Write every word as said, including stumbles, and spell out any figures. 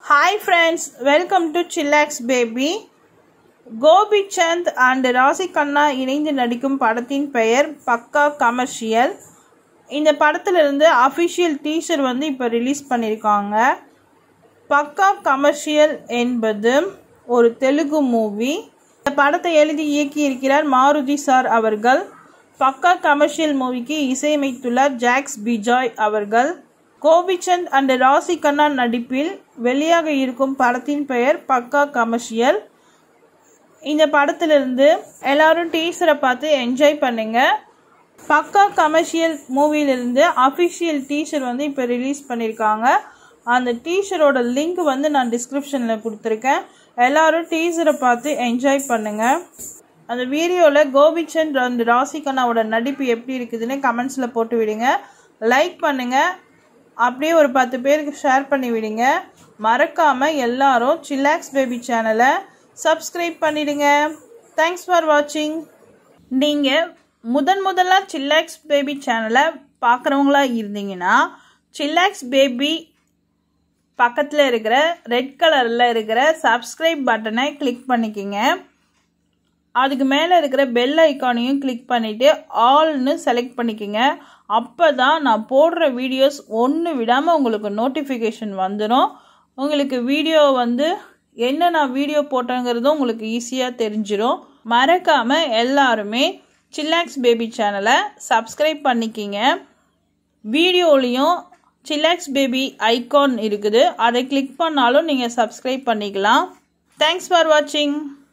Hi friends, welcome to Chillax Baby. Gopi Chand and Rasi Khanna இணைந்து நடிக்கும் படத்தின் பெயர் பக்கா கமர்ஷியல். இந்த படத்திலிருந்து அஃபிஷியல் டீசர் வந்து இப்போ ரிலீஸ் பண்ணியிருக்காங்க. பக்கா கமர்ஷியல் என்பது ஒரு தெலுங்கு மூவி. இந்த படத்தை எழுதி இயக்கி இருக்கிறார் மாருதி சார் அவர்கள். பக்கா கமர்ஷியல் மூவிக்கு இசையமைத்துள்ளார் ஜாக்ஸ் பிஜாய் அவர்கள். கோபிச்சந்த் அண்ட் ராசி கண்ணா நடிப்பில் வெளியாக இருக்கும் படத்தின் பெயர் பக்கா கமர்ஷியல். இந்த படத்திலிருந்து எல்லாரும் டீசரை பார்த்து என்ஜாய் பண்ணுங்க. பக்கா கமர்ஷியல் மூவிலிருந்து அஃபிஷியல் டீசர் வந்து இப்போ ரிலீஸ் பண்ணியிருக்காங்க. அந்த டீசரோட லிங்க் வந்து நான் டிஸ்கிரிப்ஷனில் கொடுத்துருக்கேன். எல்லாரும் டீசரை பார்த்து என்ஜாய் பண்ணுங்க. அந்த வீடியோவில் கோபிச்சந்த் அண்ட் ராசி கண்ணாவோட நடிப்பு எப்படி இருக்குதுன்னு கமெண்ட்ஸில் போட்டு விடுங்க. லைக் பண்ணுங்க, அப்படியே ஒரு பத்து பேருக்கு ஷேர் பண்ணி விடுங்க. மறக்காமல் எல்லாரும் சில்லாக்ஸ் பேபி சேனலை சப்ஸ்கிரைப் பண்ணிடுங்க. தேங்க்ஸ் ஃபார் வாட்சிங். நீங்கள் முதன் முதலாக சில்லாக்ஸ் பேபி சேனலை பார்க்குறவங்களா இருந்தீங்கன்னா சில்லாக்ஸ் பேபி பக்கத்தில் இருக்கிற ரெட் கலரில் இருக்கிற சப்ஸ்கிரைப் பட்டனை கிளிக் பண்ணிக்கோங்க. அதுக்கு மேலே இருக்கிற பெல் ஐக்கானையும் கிளிக் பண்ணிவிட்டு ஆல்னு செலக்ட் பண்ணிக்கோங்க. அப்போ தான் நான் போடுற வீடியோஸ் ஒன்று விடாமல் உங்களுக்கு நோட்டிஃபிகேஷன் வந்துடும். உங்களுக்கு வீடியோ வந்து என்ன நான் வீடியோ போட்டேங்கிறதும் உங்களுக்கு ஈஸியாக தெரிஞ்சிடும். மறக்காமல் எல்லாருமே சில்லாக்ஸ் பேபி சேனலை சப்ஸ்கிரைப் பண்ணிக்கிங்க. வீடியோலையும் சில்லாக்ஸ் பேபி ஐகான் இருக்குது, அதை கிளிக் பண்ணாலும் நீங்கள் சப்ஸ்கிரைப் பண்ணிக்கலாம். தேங்க்ஸ் ஃபார் வாட்சிங்.